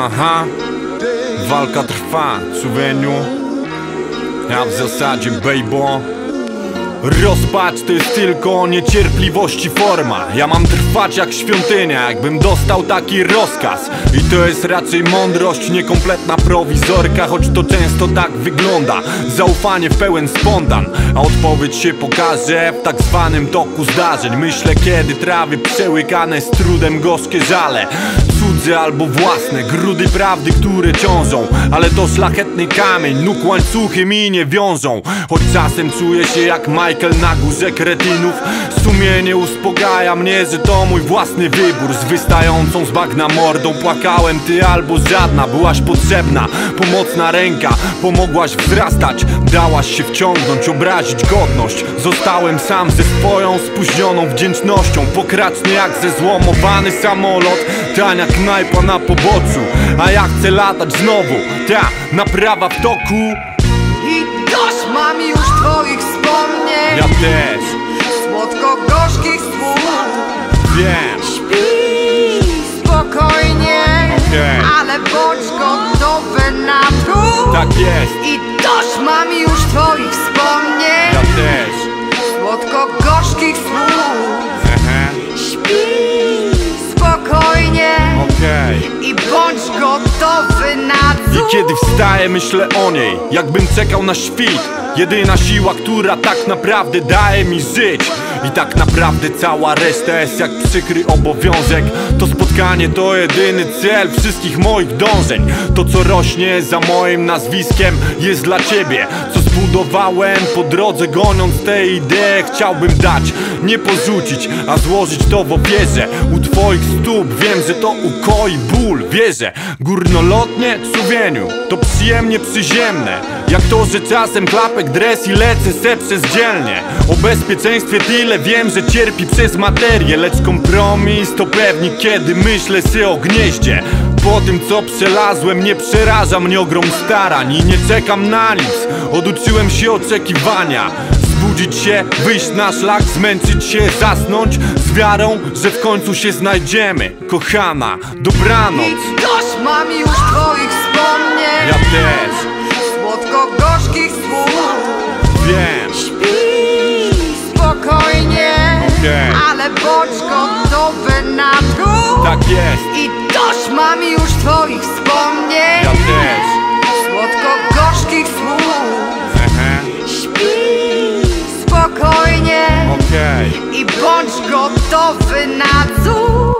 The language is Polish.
Aha, walka trwa, Suweniu. Ja w zasadzie, bejbo, rozpacz to jest tylko niecierpliwości forma. Ja mam trwać jak świątynia, jakbym dostał taki rozkaz. I to jest raczej mądrość, niekompletna prowizorka, choć to często tak wygląda. Zaufanie w pełen spontan, a odpowiedź się pokaże w tak zwanym toku zdarzeń. Myślę, kiedy trawy przełykane z trudem gorzkie żale, cudze albo własne, grudy prawdy, które ciążą. Ale to szlachetny kamień, nóg łańcuchy mi nie wiążą. Choć czasem czuję się jak Michael na górze kretynów, sumienie uspokaja mnie, że to mój własny wybór. Z wystającą z bagna mordą płakałem, ty albo żadna byłaś potrzebna. Pomocna ręka, pomogłaś wzrastać, dałaś się wciągnąć, obrazić godność. Zostałem sam ze swoją spóźnioną wdzięcznością, pokraczny jak zezłomowany samolot, tania knajpa na poboczu. A ja chcę latać znowu, ta naprawa w toku. I dość mam już twoich wspomnień. Ja też. Słodko-gorzkich słów. Wiem. Śpi spokojnie, ale bądź gotowy na trud. Tak jest. I dość mam już twoich wspomnień. Ja też. Słodko-gorzkich słów. Śpi spokojnie, i bądź gotowy na cud. I kiedy wstaję, myślę o niej, jakbym czekał na świt. Jedyna siła, która tak naprawdę daje mi żyć. I tak naprawdę cała reszta jest jak przykry obowiązek. To spotkanie to jedyny cel wszystkich moich dążeń. To co rośnie za moim nazwiskiem jest dla ciebie. Co zbudowałem po drodze, goniąc te idee, chciałbym dać, nie porzucić, a złożyć to w ofierze u twoich stóp. Wiem, że to ukoi ból, wierzę. Górnolotnie, Suwieniu, to przyjemnie przyziemne, jak to, że czasem klapek dres i lecę se przez dzielnie. O bezpieczeństwie tyle wiem, że cierpi przez materię, lecz kompromis to pewnik, kiedy myślę se o gnieździe. Po tym co przelazłem, nie przeraża mnie ogrom starań i nie czekam na nic. Oduczyłem się oczekiwania, zbudzić się, wyjść na szlak, zmęczyć się, zasnąć z wiarą, że w końcu się znajdziemy. Kochana, dobranoc. I dość mam już twoich wspomnień. Ja też. Słodko-gorzkich słów. Wiem. Śpi spokojnie, ale bądź gotowy na trud. Tak jest. I dość mam już twoich wspomnień. Ja też. Słodko-gorzkich słów. Śpi spokojnie, i bądź gotowy na cud.